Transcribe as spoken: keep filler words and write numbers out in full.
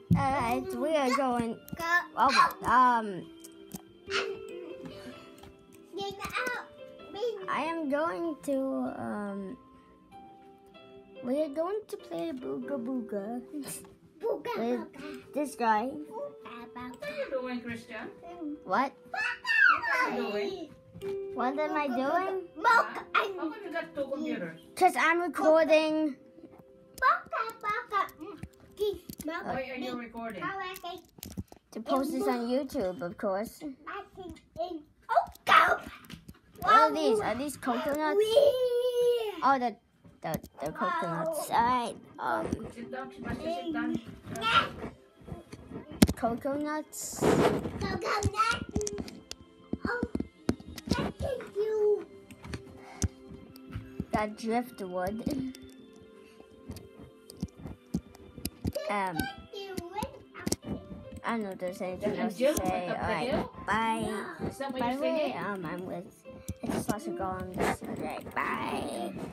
Alright, we are going. Oh, um. I am going to. Um. We are going to play Booga Booga. Booga with this guy. What are you doing, Christian? What? What are you doing? What am I doing? Huh? How come you got two computers? Because I'm recording. Why are you recording? To post this on YouTube, of course. Oh, What are these? Are these coconuts? Oh, the the, the coconuts. Alright. Um, Sit down, Sebastian, sit down. coconuts. Coconut. Oh, thank you. Got driftwood. Um, I don't know if there's anything else to say. Alright, bye. Is that what By you're the way, singing? um, I'm with. I just lost a girl on this. Alright, bye.